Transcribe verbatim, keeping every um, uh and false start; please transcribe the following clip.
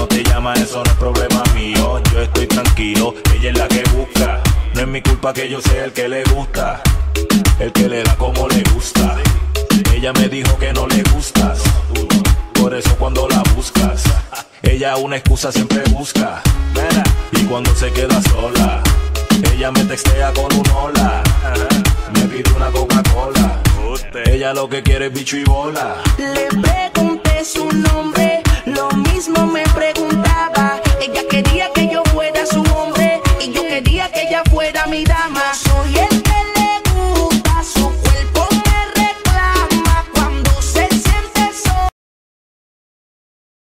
no te llama, eso no es problema mío. Yo estoy tranquilo, ella es la que busca. No es mi culpa que yo sea el que le gusta, el que le da como le gusta. Ella me dijo que no le gustas, por eso cuando la buscas, ella una excusa siempre busca. Y cuando se queda sola, ella me textea con un hola, me pide una Coca-Cola. Ella lo que quiere es bicho y bola. Le pregunté su nombre, lo mismo me